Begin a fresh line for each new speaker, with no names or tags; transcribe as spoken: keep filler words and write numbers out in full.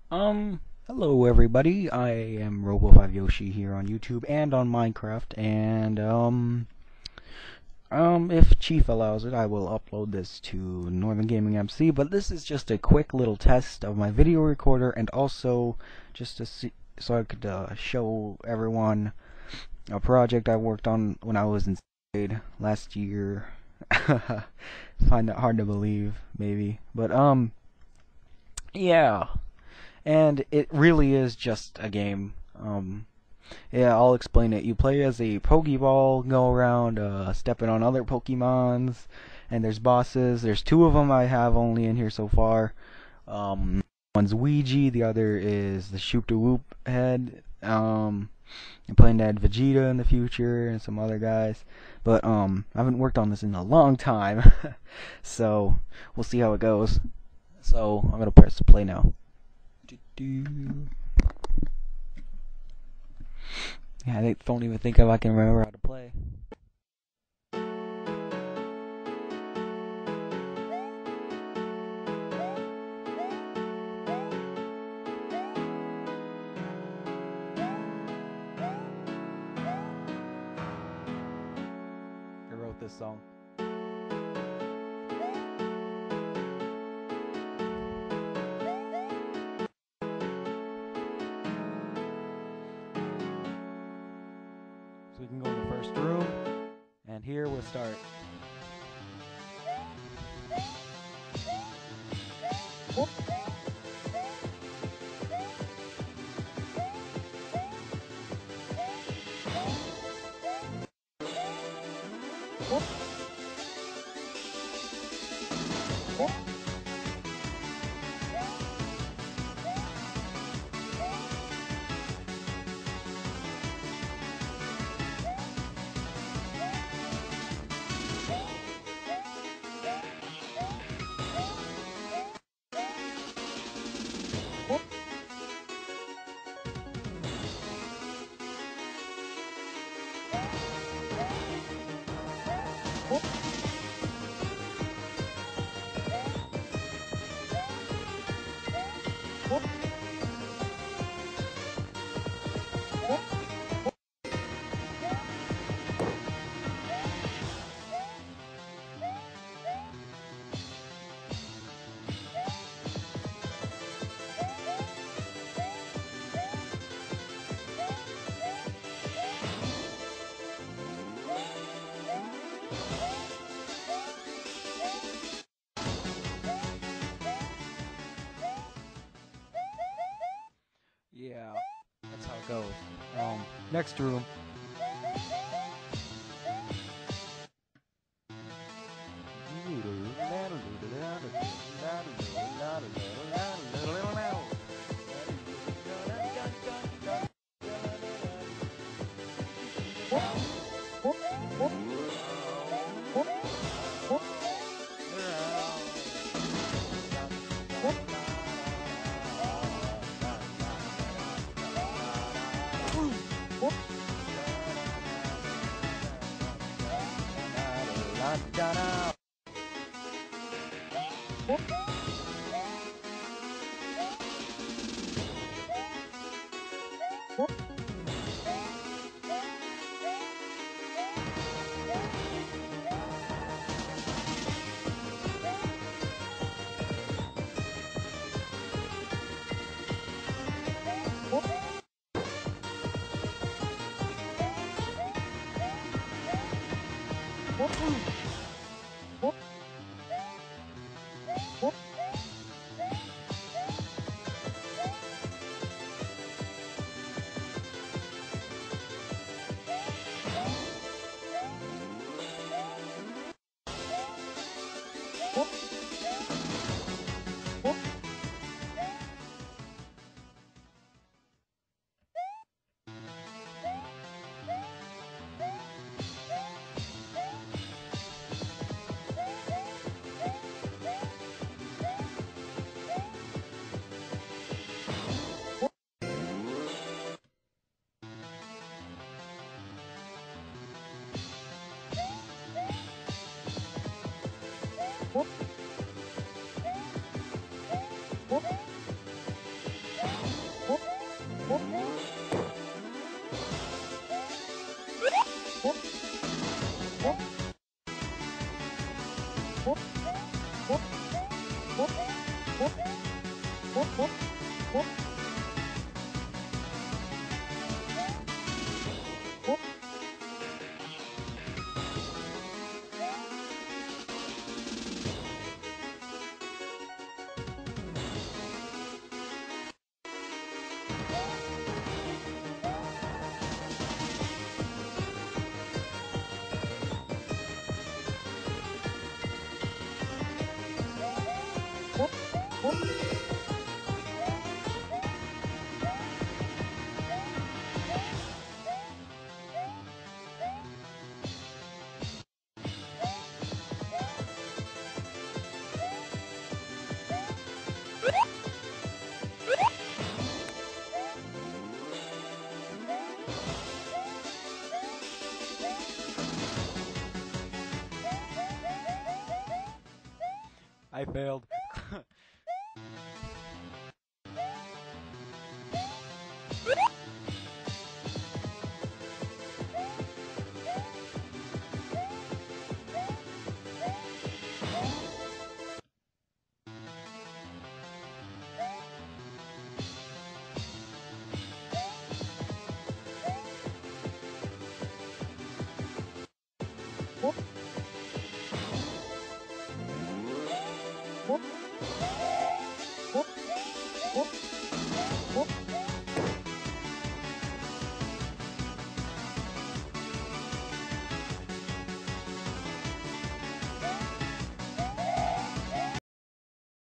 Um, hello everybody. I am Robo five Yoshi here on YouTube and on Minecraft, and um, um, if Chief allows it, I will upload this to Northern Gaming M C. But this is just a quick little test of my video recorder, and also just to see, so I could uh, show everyone a project I worked on when I was in grade last year. Find it hard to believe, maybe, but um, yeah. And it really is just a game. Um, yeah, I'll explain it. You play as a Pokeball, go around uh, stepping on other Pokemons, and there's bosses. There's two of them I have only in here so far. Um, one's Ouija, the other is the Shoop da Whoop head. Um, I'm playing that Vegeta in the future and some other guys, but um, I haven't worked on this in a long time, so we'll see how it goes. So I'm gonna press play now. Yeah, I don't even think if I can remember how to play. I wrote this song. So we can go in the first room, and here we'll start. Yeah, that's how it goes. Um, next room. I failed.